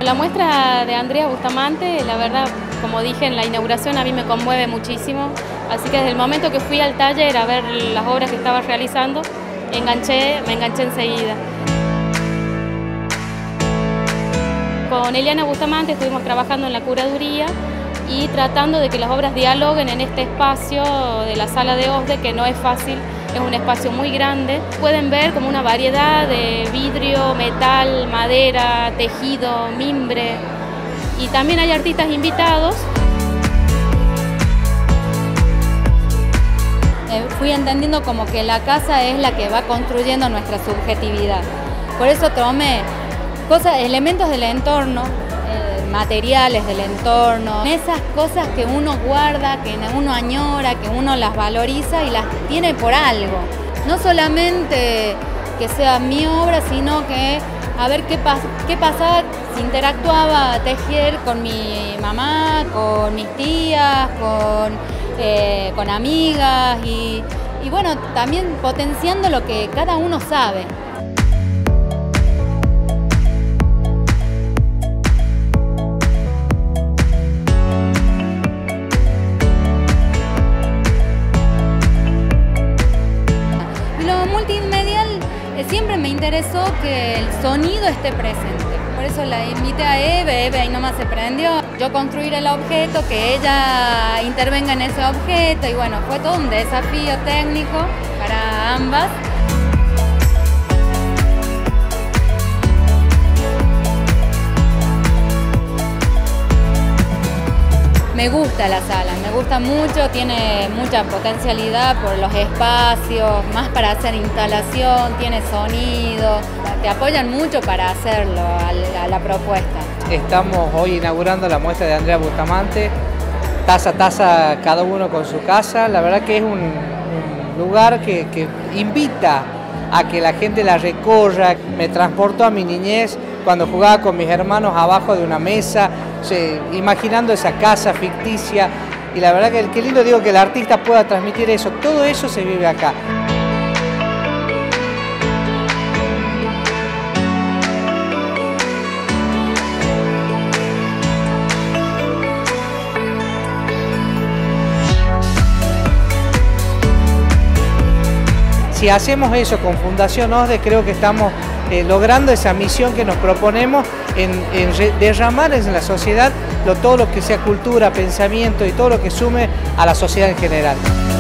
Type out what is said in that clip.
La muestra de Andrea Bustamante, la verdad, como dije en la inauguración, a mí me conmueve muchísimo. Así que desde el momento que fui al taller a ver las obras que estaba realizando, me enganché enseguida. Con Eliana Bustamante estuvimos trabajando en la curaduría y tratando de que las obras dialoguen en este espacio de la sala de OSDE, que no es fácil, es un espacio muy grande. Pueden ver como una variedad de vidrio, metal, madera, tejido, mimbre, y también hay artistas invitados. Fui entendiendo como que la casa es la que va construyendo nuestra subjetividad. Por eso tomé elementos del entorno, materiales del entorno, esas cosas que uno guarda, que uno añora, que uno las valoriza y las tiene por algo. No solamente que sea mi obra, sino que a ver qué pasaba si interactuaba Tejer con mi mamá, con mis tías, con amigas y bueno, también potenciando lo que cada uno sabe. Multimedial siempre me interesó que el sonido esté presente, por eso la invité a Eve ahí nomás se prendió. Yo construir el objeto, que ella intervenga en ese objeto y bueno, fue todo un desafío técnico para ambas. Me gusta la sala, me gusta mucho, tiene mucha potencialidad por los espacios, más para hacer instalación, tiene sonido, te apoyan mucho para hacerlo a la propuesta. Estamos hoy inaugurando la muestra de Andrea Bustamante, taza a taza cada uno con su casa. La verdad que es un lugar que invita a que la gente la recorra. Me transportó a mi niñez cuando jugaba con mis hermanos abajo de una mesa, imaginando esa casa ficticia, y la verdad que qué lindo, digo, que el artista pueda transmitir eso, todo eso se vive acá. Si hacemos eso con Fundación OSDE, creo que estamos logrando esa misión que nos proponemos en derramar en la sociedad todo lo que sea cultura, pensamiento y todo lo que sume a la sociedad en general.